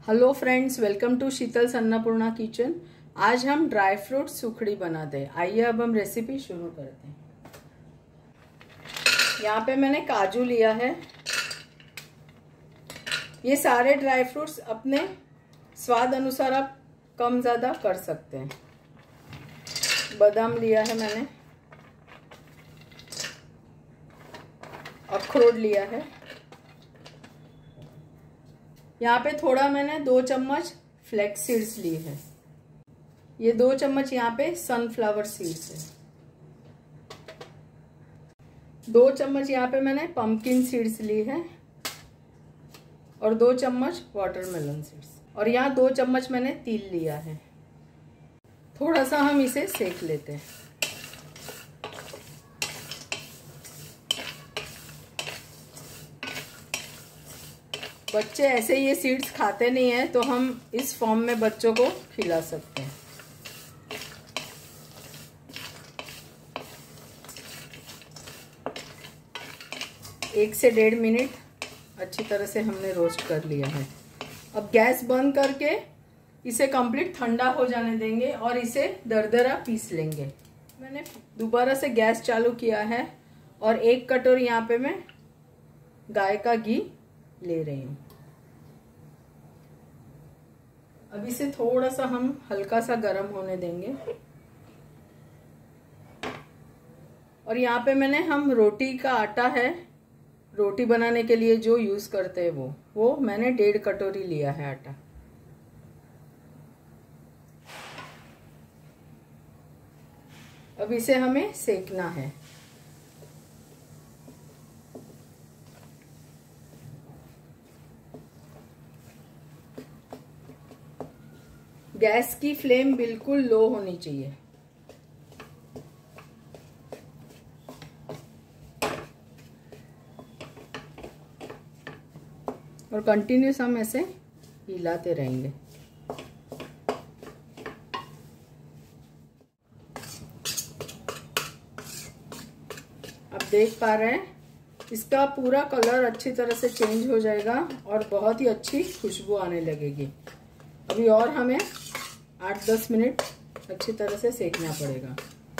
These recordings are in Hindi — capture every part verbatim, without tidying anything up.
Hello friends, welcome to Sheetal Annapurna kitchen. आज हम ड्राई फ्रूट सुखड़ी बनाते हैं। आइए अब हम रेसिपी शुरू करते हैं। यहाँ पे मैंने काजू लिया है। ये सारे ड्राई फ्रूट्स अपने स्वाद अनुसार आप कम ज़्यादा कर सकते हैं। बादाम लिया है मैंने, अखरोट लिया है। यहाँ पे थोड़ा मैंने दो चम्मच फ्लैक्स सीड्स ली है। ये दो चम्मच यहाँ पे सनफ्लावर सीड्स है। दो चम्मच यहाँ पे मैंने पंपकिन सीड्स ली है और दो चम्मच वाटरमेलन सीड्स, और यहाँ दो चम्मच मैंने तिल लिया है। थोड़ा सा हम इसे सेक लेते हैं। बच्चे ऐसे ये सीड्स खाते नहीं हैं, तो हम इस फॉर्म में बच्चों को खिला सकते हैं। एक से डेढ़ मिनट अच्छी तरह से हमने रोस्ट कर लिया है। अब गैस बंद करके इसे कंप्लीट ठंडा हो जाने देंगे और इसे दरदरा पीस लेंगे। मैंने दोबारा से गैस चालू किया है और एक कटोरी यहाँ पे मैं गाय का घी ले रही हूँ। अब इसे थोड़ा सा हम हल्का सा गर्म होने देंगे। और यहाँ पे मैंने हम रोटी का आटा है, रोटी बनाने के लिए जो यूज करते हैं वो वो मैंने डेढ़ कटोरी लिया है आटा। अब इसे हमें सेकना है। गैस की फ्लेम बिल्कुल लो होनी चाहिए। और कंटिन्यूस हम ऐसे हिलाते रहेंगे। आप देख पा रहे हैं इसका पूरा कलर अच्छी तरह से चेंज हो जाएगा और बहुत ही अच्छी खुशबू आने लगेगी। अभी और हमें आठ दस मिनट अच्छी तरह से सेकना पड़ेगा।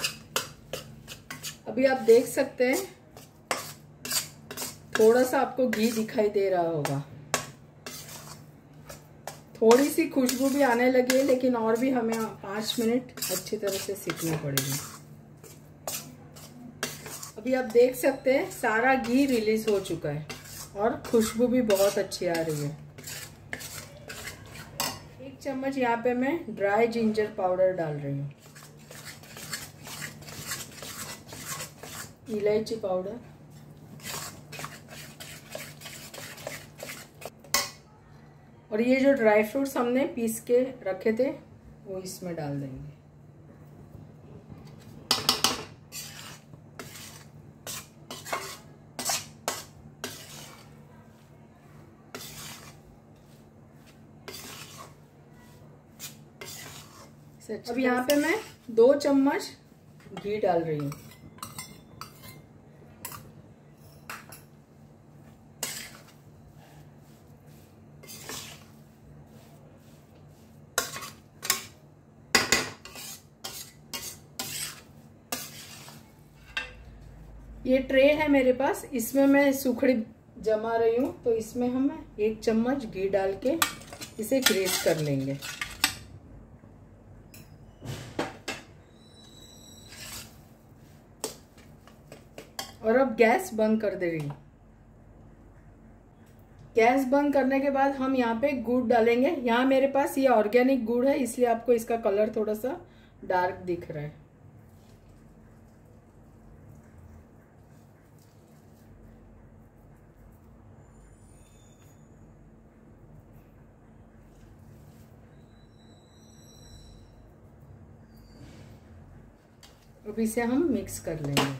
अभी आप देख सकते हैं थोड़ा सा आपको घी दिखाई दे रहा होगा। थोड़ी सी खुशबू भी आने लगी है, लेकिन और भी हमें पाँच मिनट अच्छी तरह से सेकना पड़ेगा। अभी आप देख सकते हैं सारा घी रिलीज हो चुका है और खुशबू भी बहुत अच्छी आ रही है। एक चम्मच यहाँ पे मैं ड्राई जिंजर पाउडर डाल रही हूँ, इलायची पाउडर, और ये जो ड्राई फ्रूट्स हमने पीस के रखे थे वो इसमें डाल देंगे। अब यहाँ पे मैं दो चम्मच घी डाल रही हूँ। ये ट्रे है मेरे पास, इसमें मैं सुखड़ी जमा रही हूँ, तो इसमें हम एक चम्मच घी डाल के इसे ग्रेट कर लेंगे। और अब गैस बंद कर दे रही हूँ। गैस बंद करने के बाद हम यहाँ पे गुड़ डालेंगे। यहाँ मेरे पास ये ऑर्गेनिक गुड़ है, इसलिए आपको इसका कलर थोड़ा सा डार्क दिख रहा है। अब इसे हम मिक्स कर लेंगे।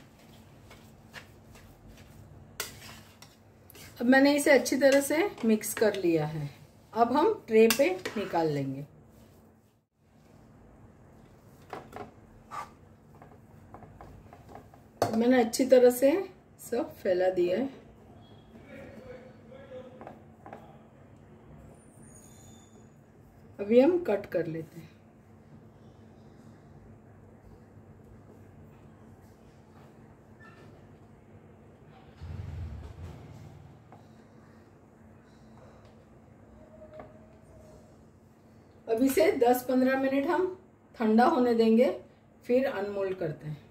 अब मैंने इसे अच्छी तरह से मिक्स कर लिया है। अब हम ट्रे पे निकाल लेंगे। मैंने अच्छी तरह से सब फैला दिया है। अभी हम कट कर लेते हैं। अब इसे दस पंद्रह मिनट हम ठंडा होने देंगे, फिर अनमोल्ड करते हैं।